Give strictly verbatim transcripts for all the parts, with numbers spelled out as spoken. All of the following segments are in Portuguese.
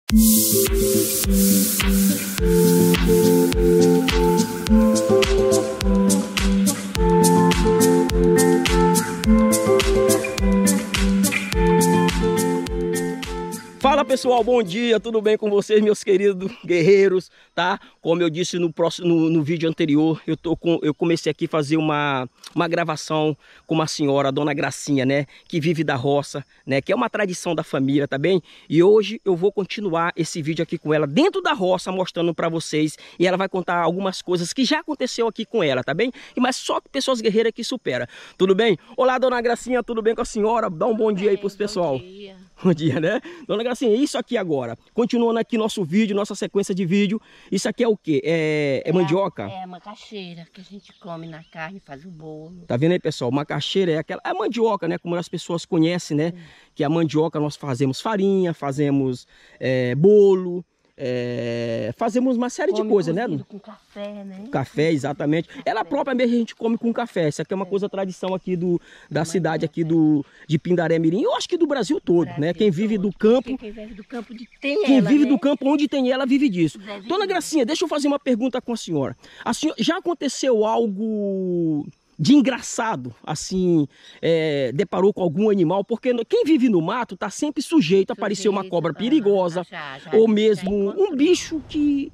Fala pessoal, bom dia, tudo bem com vocês, meus queridos guerreiros, tá? Como eu disse no, próximo, no, no vídeo anterior, eu, tô com, eu comecei aqui a fazer uma, uma gravação com uma senhora, a dona Gracinha, né? Que vive da roça, né? Que é uma tradição da família, tá bem? E hoje eu vou continuar esse vídeo aqui com ela, dentro da roça, mostrando pra vocês. E ela vai contar algumas coisas que já aconteceu aqui com ela, tá bem? E mas só pessoas guerreiras que superam, tudo bem? Olá, dona Gracinha, tudo bem com a senhora? Dá um bom dia aí pros pessoal. Bom dia. Bom dia, né? Dona Gracinha, isso aqui agora, continuando aqui nosso vídeo, nossa sequência de vídeo, isso aqui é o quê? É, é, é mandioca? É a macaxeira que a gente come na carne, faz o bolo. Tá vendo aí, pessoal? Macaxeira é aquela, é a mandioca, né? Como as pessoas conhecem, né? Hum. Que a mandioca nós fazemos farinha, fazemos é, bolo, é, fazemos uma série come de coisas, né? Com café, né? Café, exatamente. Café. Ela própria mesmo a gente come com café. Isso aqui é uma é. coisa tradição aqui do, da Mas cidade é, aqui do, de Pindaré Mirim. Eu acho que do Brasil todo, Brasil né? Quem vive todo. do campo... Quem vive do campo de tem Quem ela, vive né? do campo onde tem ela, vive disso. Vive Dona Gracinha, deixa eu fazer uma pergunta com a senhora. A senhora já aconteceu algo de engraçado, assim, é, deparou com algum animal? Porque quem vive no mato tá sempre sujeito a aparecer uma cobra perigosa, já, já, ou mesmo um bicho que,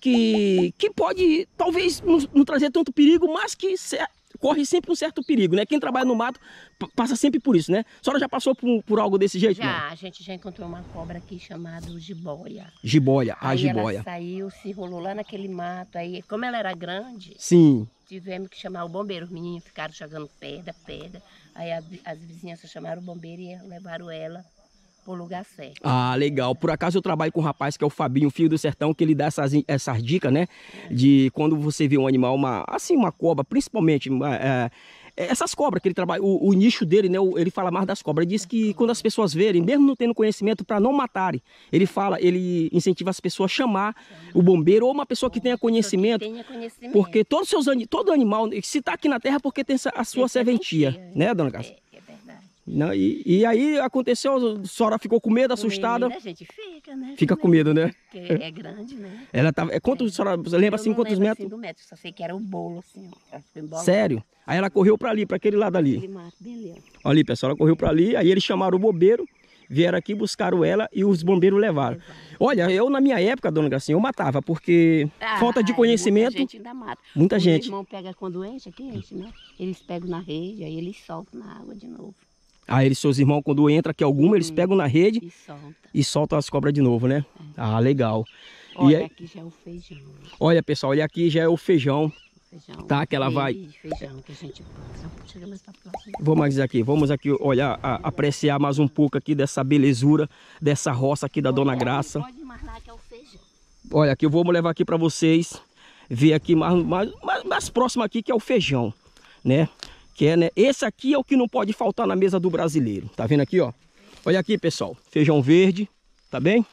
que, que pode, talvez, não, não trazer tanto perigo, mas que corre sempre um certo perigo, né? Quem trabalha no mato passa sempre por isso, né? A senhora já passou por, por algo desse jeito? Já, não? A gente já encontrou uma cobra aqui chamada jiboia. Jiboia, a aí jiboia. Ela saiu, se rolou lá naquele mato, aí como ela era grande... Sim. Tivemos que chamar o bombeiro, os meninos ficaram jogando pedra, pedra. Aí a, as vizinhanças chamaram o bombeiro e levaram ela pro lugar certo. Ah, legal. Por acaso eu trabalho com um rapaz que é o Fabinho, filho do sertão, que ele dá essas, essas dicas, né? É. De quando você vê um animal, uma, assim, uma cobra, principalmente... É, essas cobras que ele trabalha, o, o nicho dele, né? Ele fala mais das cobras. Ele diz que quando as pessoas verem, mesmo não tendo conhecimento, para não matarem, ele fala, ele incentiva as pessoas a chamar o bombeiro ou uma pessoa que tenha conhecimento, que tenha conhecimento. Porque todos seus, todo animal, se está aqui na terra, porque tem a sua serventia, né, dona Graça? É, é verdade. Não, e, e aí aconteceu, a senhora ficou com medo, assustada? A gente fica, né? Fica com medo, né? Porque é grande, né? Ela tava, é, quantos, a senhora lembra assim quantos metros? Assim do metro, só sei que era o bolo, assim, ó. Sério? Aí ela correu para ali, para aquele lado ali. Aquele mato, beleza. Olha ali, pessoal, ela correu para ali, aí eles chamaram o bombeiro, vieram aqui, buscaram ela e os bombeiros levaram. Exato. Olha, eu na minha época, dona Gracinha, eu matava, porque ah, falta de conhecimento... Muita gente ainda mata. Muita o gente. Meu irmão pega quando enche, aqui enche, né? Eles pegam na rede, aí eles soltam na água de novo. Ah, eles, seus irmãos, quando entra aqui alguma, hum, eles pegam na rede e, solta. e soltam as cobras de novo, né? É. Ah, legal. Olha, e aqui já é o feijão. Olha, pessoal, olha aqui já é o feijão. Feijão, tá, que ela vai... feijão que a gente chega mais pra próxima. Vamos aqui, vamos aqui olhar, a, apreciar mais um pouco aqui dessa belezura, dessa roça aqui da Olha, Dona Graça. Pode imaginar que é o feijão. Olha, aqui eu vou levar aqui para vocês ver aqui mais, mais, mais, mais próximo aqui, que é o feijão, né? Que é, né? Esse aqui é o que não pode faltar na mesa do brasileiro. Tá vendo aqui, ó? Olha aqui, pessoal, feijão verde, tá bem?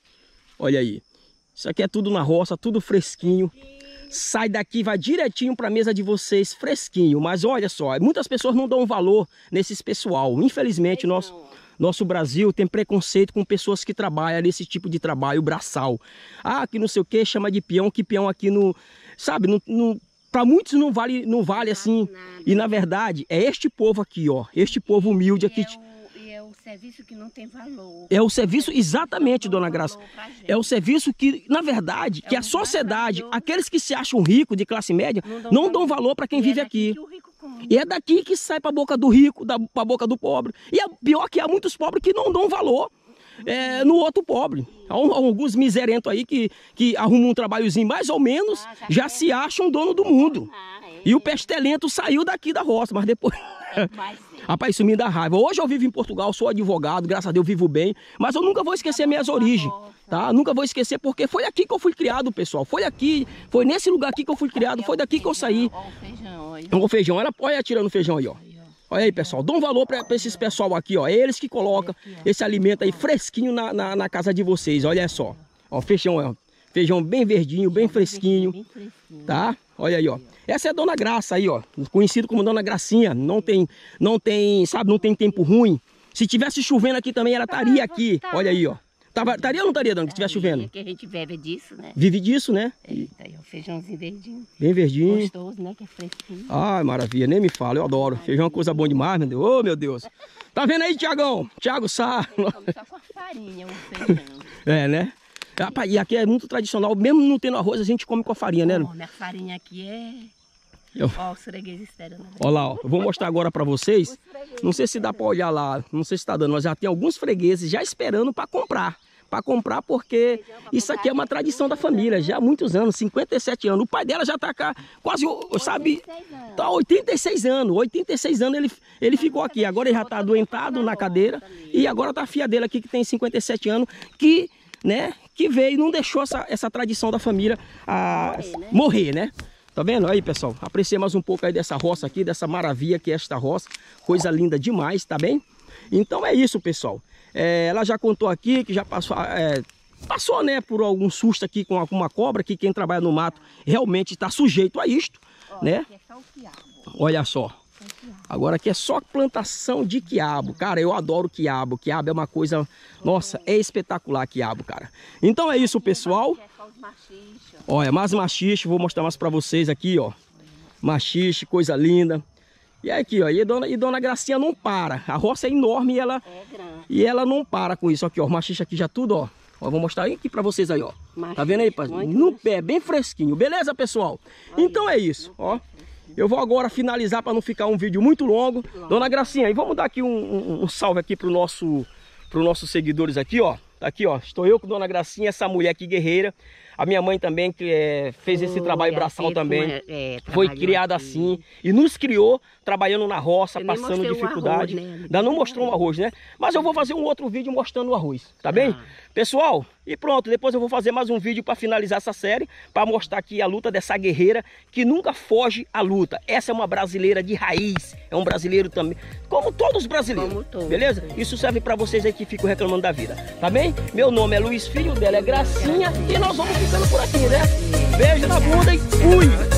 Olha aí. Isso aqui é tudo na roça, tudo fresquinho. Sai daqui, vai direitinho para a mesa de vocês, fresquinho. Mas olha só, muitas pessoas não dão valor nesses pessoal. Infelizmente, nosso, nosso Brasil tem preconceito com pessoas que trabalham nesse tipo de trabalho braçal. Ah, que não sei o que, chama de peão, que peão aqui no... Sabe, no, no, para muitos não vale, não vale assim. E na verdade, é este povo aqui, ó. Este povo humilde aqui... O serviço que não tem valor. É o serviço, exatamente, dona Graça. É o serviço que, na verdade, que a sociedade, aqueles que se acham ricos, de classe média, não dão valor para quem vive aqui. E é daqui que sai para a boca do rico, para a boca do pobre. E é pior que há muitos pobres que não dão valor é, no outro pobre. Há alguns miserentos aí que, que arrumam um trabalhozinho mais ou menos, já se acham dono do mundo. E o pestelento saiu daqui da roça, mas depois... Rapaz, isso me dá raiva. Hoje eu vivo em Portugal, sou advogado, graças a Deus vivo bem, mas eu nunca vou esquecer minhas origens, tá? Nunca vou esquecer porque foi aqui que eu fui criado, pessoal. Foi aqui, foi nesse lugar aqui que eu fui criado, foi daqui que eu saí. Olha o feijão, olha. O feijão, olha tirando o feijão aí, ó. Olha aí, pessoal, dá um valor para esses pessoal aqui, ó. É eles que colocam esse alimento aí fresquinho na, na, na casa de vocês, olha só. Ó, feijão, ó. Feijão bem verdinho, bem fresquinho, tá? Olha aí, ó. Essa é a Dona Graça aí, ó. Conhecido como Dona Gracinha. Não tem, não tem, sabe, não tem tempo ruim. Se tivesse chovendo aqui também, ela estaria aqui. Olha aí, ó. Tava, estaria ou não estaria, dona, que estiver chovendo? Que a gente vive disso, né? Vive disso, né? É, tá aí, ó, feijãozinho verdinho. Bem verdinho. Gostoso, né? Que é fresquinho. Ai, maravilha, nem me fala, eu adoro. Feijão é uma coisa boa demais, meu Deus. Ô, meu Deus. Tá vendo aí, Tiagão? Tiago Sá. Come só com a farinha, o feijão. É, né? Rapaz, e aqui é muito tradicional, mesmo não tendo arroz, a gente come com a farinha, né? Ó, minha farinha aqui é... Eu... Ó, os fregueses esperando. Olha lá, ó. Eu vou mostrar agora pra vocês. Não sei se dá pra olhar lá, não sei se tá dando, mas já tem alguns fregueses já esperando pra comprar. Pra comprar porque isso aqui é uma tradição da família, já há muitos anos, cinquenta e sete anos. O pai dela já tá cá, quase, sabe, tá oitenta e seis anos. oitenta e seis anos ele, ele ficou aqui. Agora ele já tá adoentado na cadeira. E agora tá a filha dele aqui que tem cinquenta e sete anos, que, né, que veio e não deixou essa, essa tradição da família a, morrer, né? morrer, né? Tá vendo aí, pessoal? Apreciei mais um pouco aí dessa roça aqui, dessa maravilha que é esta roça. Coisa linda demais, tá bem? Então é isso, pessoal. É, ela já contou aqui que já passou, é, passou, né, por algum susto aqui com alguma cobra, que quem trabalha no mato realmente está sujeito a isto, ó, né? Aqui é só o quiabo. Olha só. Agora aqui é só plantação de quiabo. Cara, eu adoro quiabo. Quiabo é uma coisa, nossa, é espetacular quiabo, cara. Então é isso, pessoal. Olha, mais machixe, vou mostrar mais para vocês aqui, ó. Machixe, coisa linda. E aqui, ó, e dona, e dona Gracinha não para. A roça é enorme e ela, é e ela não para com isso. Aqui, ó, machixe aqui já tudo, ó. Ó, vou mostrar aqui pra vocês aí, ó. Machixe, tá vendo aí, pai? No pé, bem fresquinho. Beleza, pessoal? Aí, então é isso, ó. Eu vou agora finalizar para não ficar um vídeo muito longo. Longo. Dona Gracinha, e vamos dar aqui um, um, um salve aqui pro nosso, pro nossos seguidores aqui, ó. Tá aqui, ó. Estou eu com Dona Gracinha, essa mulher aqui guerreira. A minha mãe também, que é, fez esse trabalho braçal também, é, é, foi criada aqui. assim e nos criou trabalhando na roça, eu passando dificuldade. Arroz, né? Ainda não mostrou o arroz, né? Mas eu vou fazer um outro vídeo mostrando o arroz, tá bem? Ah. Pessoal, e pronto, depois eu vou fazer mais um vídeo para finalizar essa série, para mostrar aqui a luta dessa guerreira que nunca foge à luta. Essa é uma brasileira de raiz, é um brasileiro também, como todos os brasileiros, como todos, beleza? Sim. Isso serve para vocês aí que ficam reclamando da vida, tá bem? Meu nome é Luiz Filho, dela é Gracinha e nós vamos ficando por aqui, né? Beijo na bunda e fui!